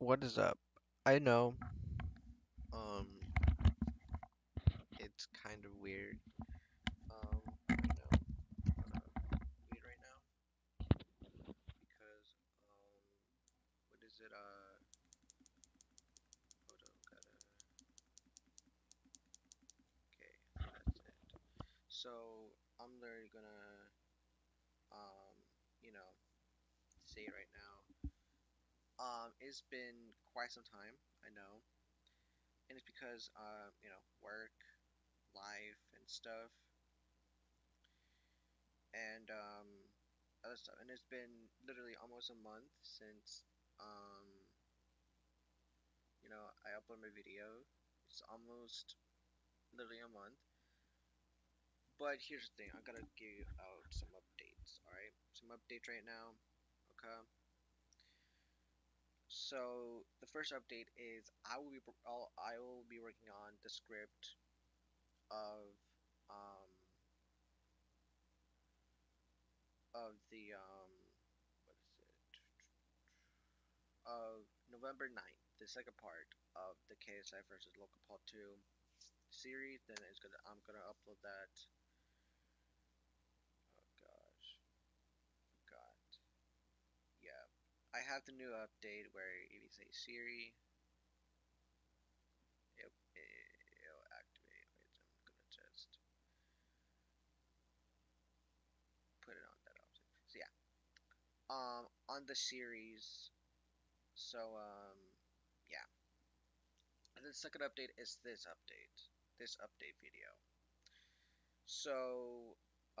What is up? I know, um, it's kind of weird. I know, weird right now because, what is it? Hold on, okay, that's it. So, I'm literally gonna, um, you know, say it right now. It's been quite some time, I know, and it's because, work, life, and stuff, and, other stuff. And it's been literally almost a month since, um, I upload my video. It's almost literally a month. But here's the thing, I gotta give you out some updates, alright? Some updates right now, okay? So the first update is I will be working on the script of um the what is it? Of November 9th, the second part of the KSI versus Local Paul 2 series. Then I'm gonna upload that. Oh gosh, forgot. Yeah, I have the new update where if you say Siri, it'll activate. Wait, I'm gonna just put it on that option. So yeah, on the series. So yeah. And the second update is this update video. So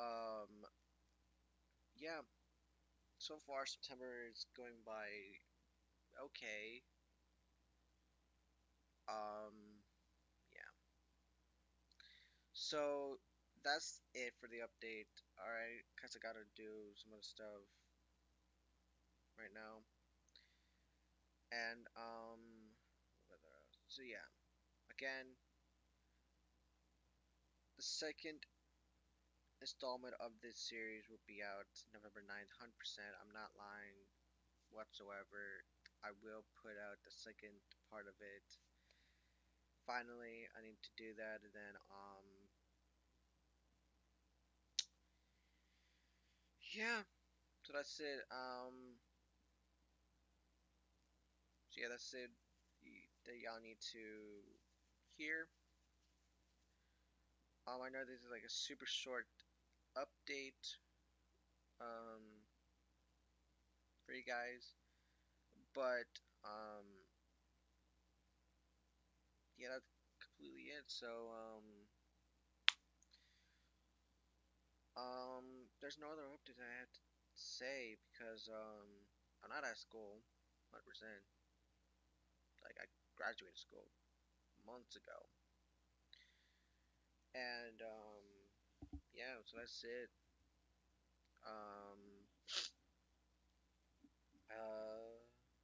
yeah. So far, September is going by okay. Um, yeah. So that's it for the update. Alright, cause I gotta do some other stuff right now. And so yeah. Again, the second installment of this series will be out November 9th, 100%. I'm not lying whatsoever. I will put out the second part of it. Finally, I need to do that, and then yeah. So that's it. So yeah, that's it. That y'all need to hear. I know this is like a super short update um for you guys, but yeah, that's completely it. So there's no other updates I had to say because I'm not at school, 100%. Like I graduated school months ago, and yeah, so that's it. Um, uh,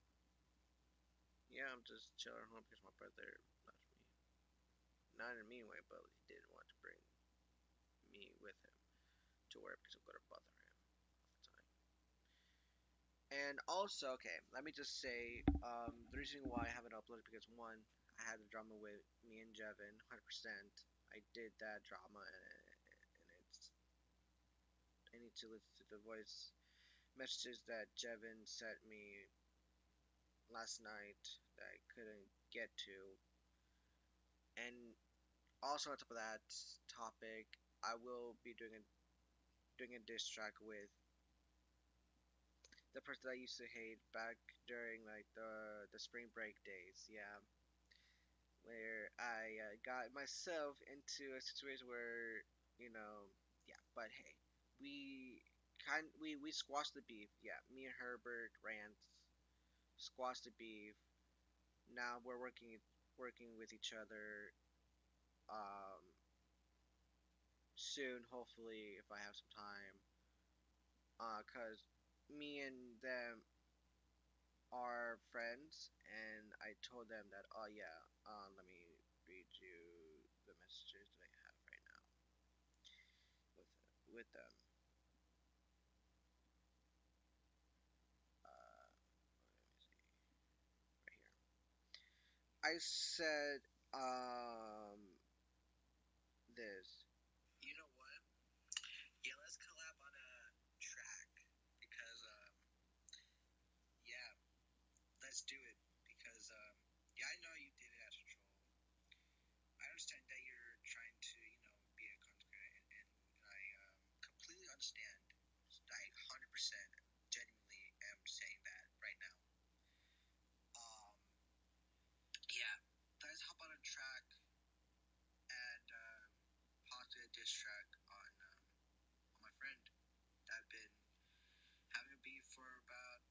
yeah, I'm just chilling at home because my brother left me. Not in a mean way, but he didn't want to bring me with him to work because I'm gonna bother him all the time. And also, okay, let me just say, the reason why I haven't uploaded because one, I had the drama with me and Jevin, 100%. I did that drama, and it's I need to listen to the voice messages that Jevin sent me last night that I couldn't get to, and also on top of that topic, I will be doing a diss track with the person I used to hate back during like the spring break days. Yeah, where I got myself into a situation where yeah. But hey, we squashed the beef. Yeah, me and Herbert Rants squashed the beef. Now we're working with each other. Um, soon, hopefully, if I have some time. Cause me and them are friends, and I told them that, oh yeah, let me read you the messages that I have right now with them. Uh, let me see right here. I said this. You know what? Yeah, let's collab on a track because yeah, let's do it because yeah, I know you did it as a troll. I understand that you're trying to be a content creator, and I completely understand. I 100% genuinely am saying that right now. Um, yeah, let's hop on a track and possibly a diss track on my friend that I've been having a beef for about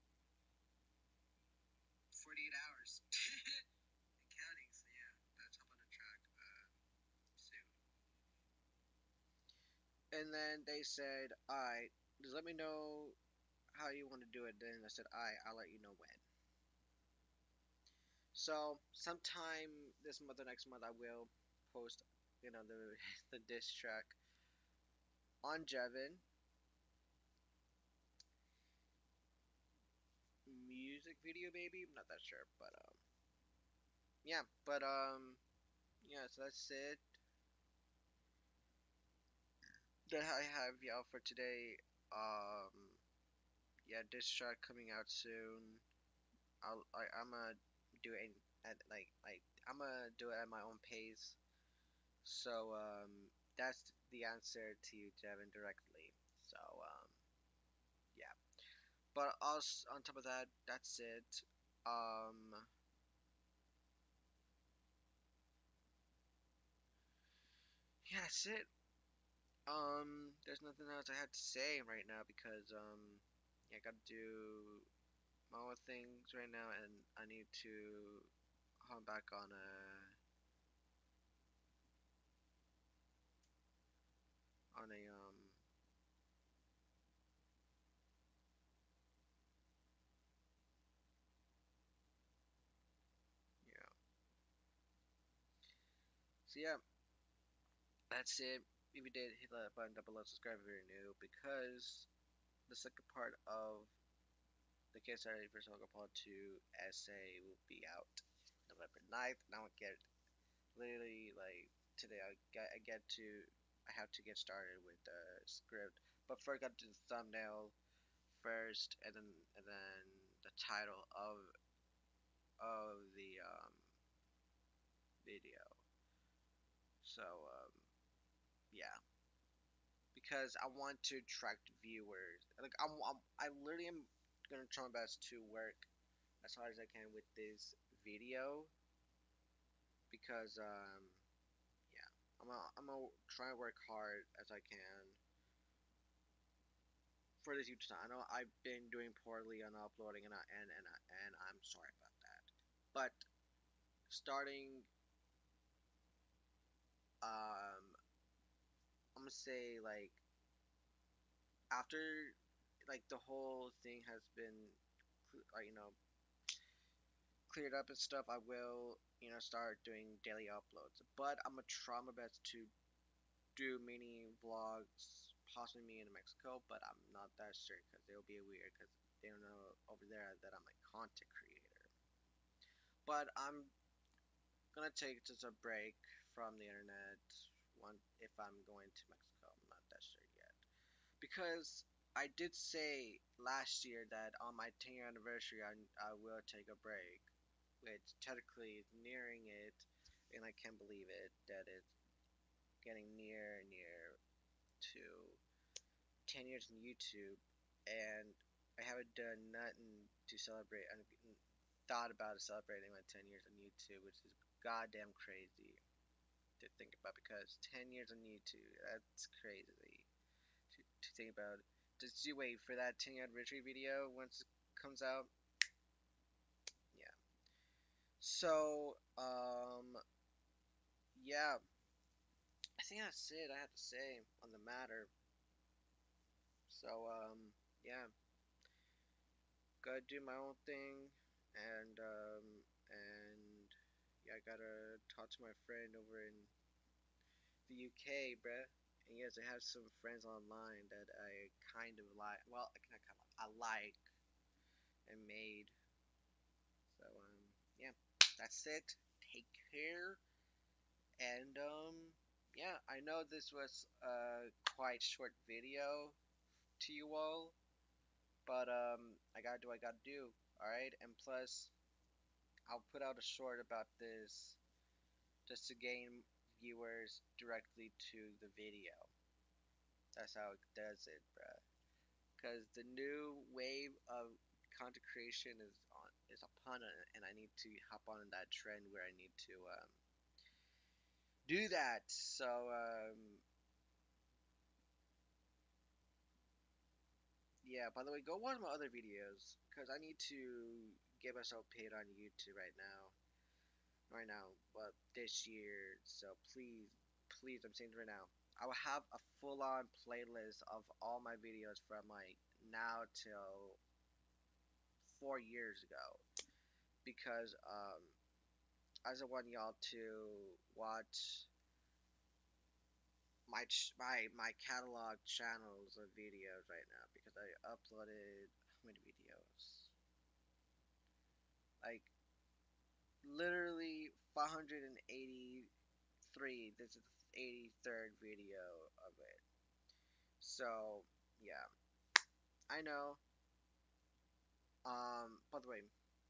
48 hours and counting. So yeah, let's hop on a track soon. And then they said, "Alright, just let me know how you want to do it." Then I said, "Alright, I'll let you know when." So sometime this month or next month, I will post, the the diss track on Jevin music video, maybe. I'm not that sure, but yeah, but yeah. So that's it that I have y'all for today. Um, yeah, diss track coming out soon. I'm gonna do it I'm gonna do it at my own pace. So that's the answer to you, Devin, directly. So yeah. But us on top of that, that's it. Um, yeah, that's it. There's nothing else I had to say right now because yeah, I gotta do my own things right now, and I need to hop back on a yeah. So yeah, that's it. If you did, hit that button down below, subscribe if you're new, because the second part of the case study for Soccer Pod 2 essay will be out November 9th. And I will get literally like today. I have to get started with the script, but first I got to do the thumbnail first, and then the title of the video. So yeah, because I want to attract viewers. Like I literally am gonna try my best to work as hard as I can with this video because yeah, I'm gonna try and work hard as I can for this YouTube channel. I know I've been doing poorly on uploading, and I'm sorry about that. But starting, I'm gonna say like after like the whole thing has been cleared up and stuff, I will start doing daily uploads. But I'm gonna try my best to do mini vlogs, possibly me in Mexico. But I'm not that sure because it'll be weird because they don't know over there that I'm a content creator. But I'm gonna take just a break from the internet one if I'm going to Mexico. I'm not that sure yet because I did say last year that on my 10-year anniversary I will take a break, which technically is nearing it, and I can't believe it that it's getting near to 10 years in YouTube, and I haven't done nothing to celebrate. I thought about celebrating my 10 years on YouTube, which is goddamn crazy to think about because 10 years on YouTube, that's crazy to think about. Just you wait for that 10 year anniversary video once it comes out. Yeah. So, yeah, I think that's it I have to say on the matter. So, yeah, gotta do my own thing, and yeah, I gotta talk to my friend over in the UK, bruh. And yes, I have some friends online that I kind of like. Well, I kind of I like and made. So, yeah, that's it. take care. And yeah, I know this was a quite short video to you all, but I gotta do what I gotta do. All right, and plus I'll put out a short about this just to gain viewers directly to the video. That's how it does it, bruh. Because the new wave of content creation is upon it, and I need to hop on that trend where I need to do that. So yeah. By the way, go watch my other videos because I need to get myself paid on YouTube right now, but this year. So please, I'm saying it right now. I will have a full-on playlist of all my videos from like now till 4 years ago because I just want y'all to watch my catalog channels of videos right now because I uploaded how many videos? Like literally 583. This is the 83rd video of it. So yeah, I know. By the way,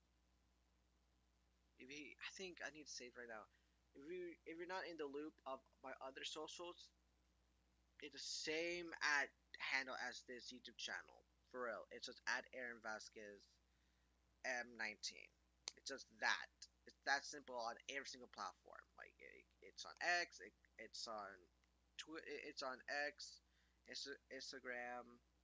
I think I need to say it right now. If you're not in the loop of my other socials, it's the same at handle as this YouTube channel. For real, it's just at Aaron Vasquez M19. It's just that. It's that simple on every single platform. Like it's on X, it's on it's on X, Instagram,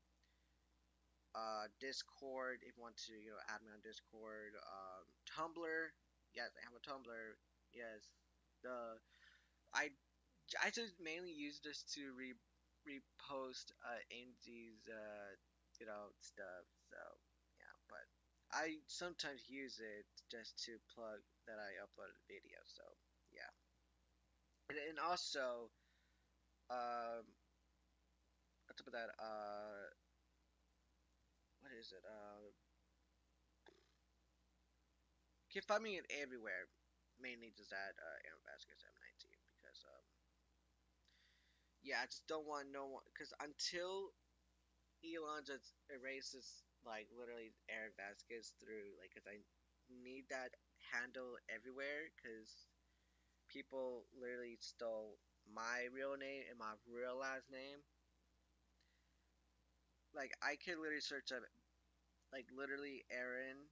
Discord. If you want to, add me on Discord. Tumblr. Yes, I have a Tumblr. Yes, the I I just mainly use this to repost AMZ's stuff. So yeah, but I sometimes use it just to plug that I uploaded a video. So yeah, and also on top of that, what is it? You can find me in everywhere. Mainly just at Aaron Vasquez M19 because yeah, I just don't want no one because until Elon just erases like literally Aaron Vasquez through like because I need that handle everywhere because people literally stole my real name and my real last name. Like I could literally search up like literally Aaron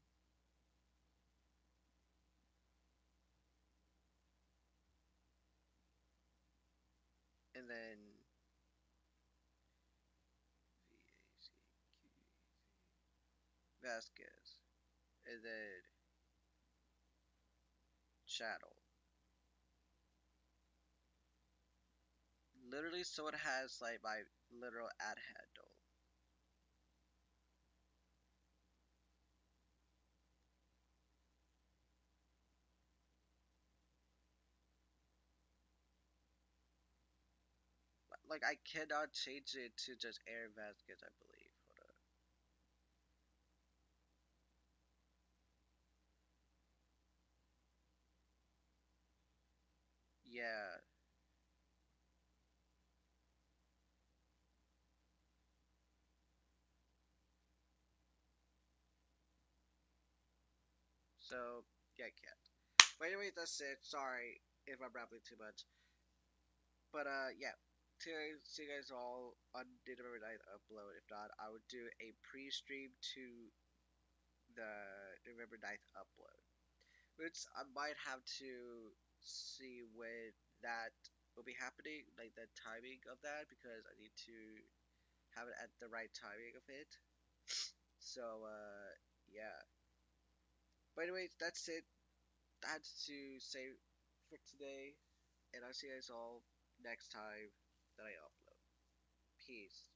and then Vasquez and then Chattel. Literally, so it has like my literal ad handle. Like I cannot change it to just Aaron Vasquez, I believe. Hold on. Yeah. So yeah, I can't. But anyway, that's it. Sorry if I'm rambling too much. But yeah. See you guys all on the November 9th upload. If not, I would do a pre-stream to the November 9th upload. Which I might have to see when that will be happening, like the timing of that, because I need to have it at the right timing of it. So yeah. But anyways, that's it. That's to say for today, and I'll see you guys all next time that I upload. Peace.